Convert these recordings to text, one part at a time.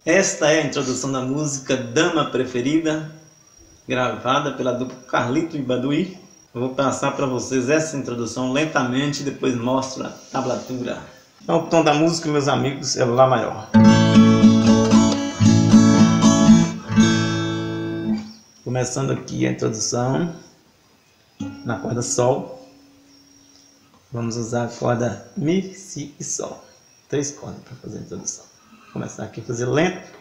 Esta é a introdução da música Dama Preferida, gravada pela dupla Carlito e Baduí. Eu vou passar para vocês essa introdução lentamente e depois mostro a tablatura. Então, o tom da música, meus amigos, é Lá maior. Começando aqui a introdução na corda Sol. Vamos usar a corda Mi, Si e Sol. 3 cordas para fazer a introdução. Vou começar aqui a fazer lento.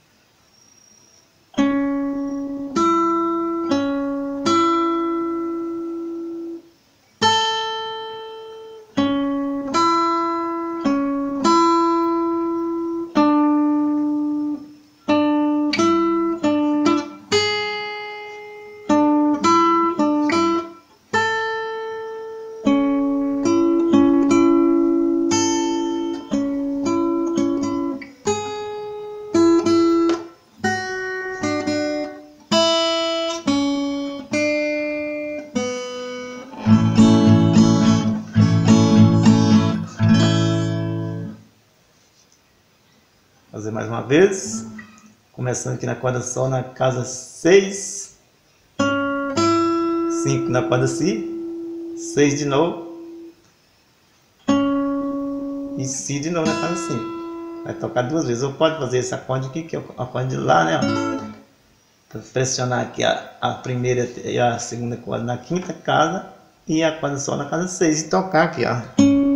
Fazer mais uma vez, começando aqui na corda Sol na casa 6, 5 na corda Si, 6 de novo e Si de novo na casa 5. Vai tocar 2 vezes, ou pode fazer esse acorde aqui, que é o acorde de Lá, né? Para pressionar aqui a primeira e a segunda corda na quinta casa e a corda Sol na casa 6 e tocar aqui, ó.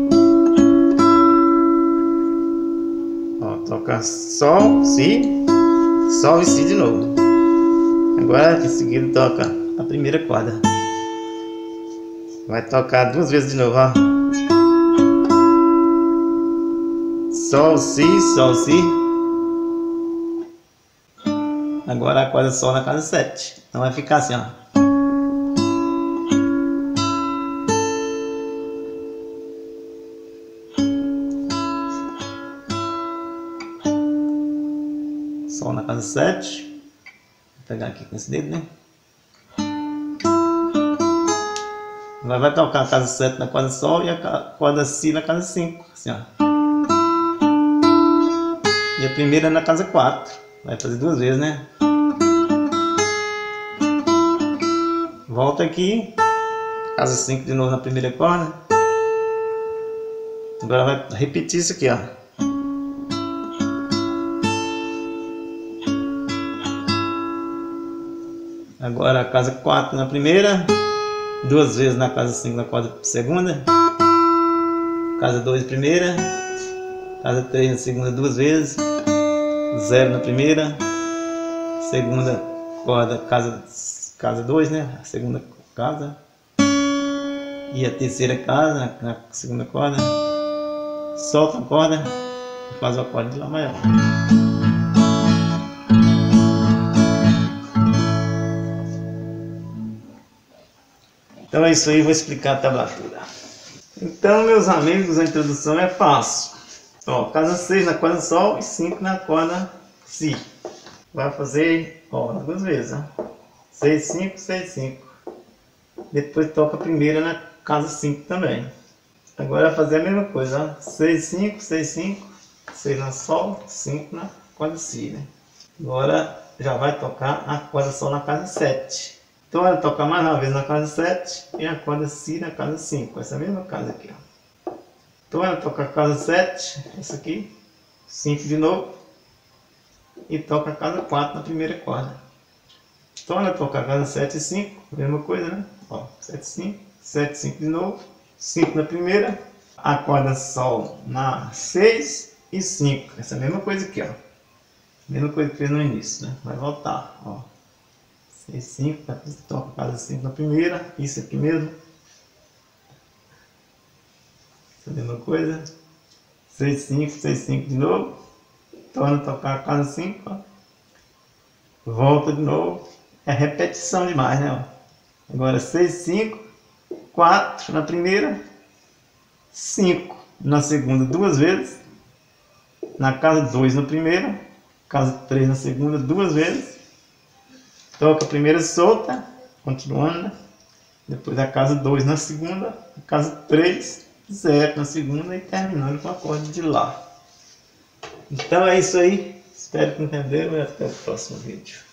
Toca Sol, Si, Sol e Si de novo. Agora em seguida toca a primeira corda. Vai tocar 2 vezes de novo, ó. Sol, Si, Sol, Si. Agora a corda Sol na casa 7. Então vai ficar assim, ó. Sol na casa 7. Vou pegar aqui com esse dedo, né? Agora vai tocar a casa 7 na corda Sol e a corda Si na casa 5. Assim, ó. E a primeira na casa 4. Vai fazer 2 vezes, né? Volta aqui. Casa 5 de novo na primeira corda. Agora vai repetir isso aqui, ó. Agora a casa 4 na primeira, 2 vezes na casa 5 na corda segunda, casa 2 primeira, casa 3 na segunda 2 vezes, 0 na primeira, segunda corda, casa 2, né? A segunda casa, e a terceira casa na segunda corda, solta a corda e faz o acorde de Lá maior. Então é isso aí, vou explicar a tablatura. Então, meus amigos, a introdução é fácil. Ó, casa 6 na corda Sol e 5 na corda Si. Vai fazer, ó, 2 vezes, ó. 6, 5, 6, 5. Depois toca a primeira na casa 5 também. Agora vai fazer a mesma coisa, ó. 6, 5, 6, 5. 6 na Sol, 5 na corda Si, né? Agora já vai tocar a corda Sol na casa 7. Então ela toca mais uma vez na casa 7 e a corda Si na casa 5, essa mesma casa aqui, ó. Então ela toca a casa 7, essa aqui, 5 de novo, e toca a casa 4 na primeira corda. Então ela toca a casa 7 e 5, mesma coisa, né? Ó, 7, 5, 7, 5 de novo, 5 na primeira, a corda Sol na 6 e 5, essa mesma coisa aqui, ó. Mesma coisa que fez no início, né? Vai voltar, ó. 6, 5, toca a casa 5 na primeira, isso aqui mesmo. Essa mesma coisa. 6, 5, 6, 5 de novo. Torna a tocar a casa 5, ó. Volta de novo. É repetição demais, né? Ó. Agora 6, 5, 4 na primeira, 5 na segunda 2 vezes. Na casa 2 na primeira, casa 3 na segunda 2 vezes. Toca a primeira solta, continuando, né? Depois a casa 2 na segunda, a casa 3, 0 na segunda e terminando com o acorde de Lá. Então é isso aí. Espero que entenderam e até o próximo vídeo.